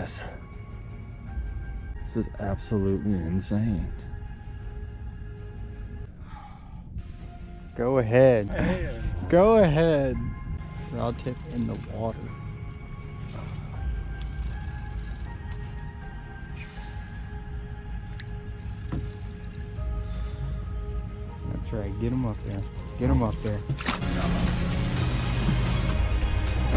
this. This is absolutely insane. Go ahead. Go ahead. Rod tip in the water. That's right. Get him up there. Get him up there.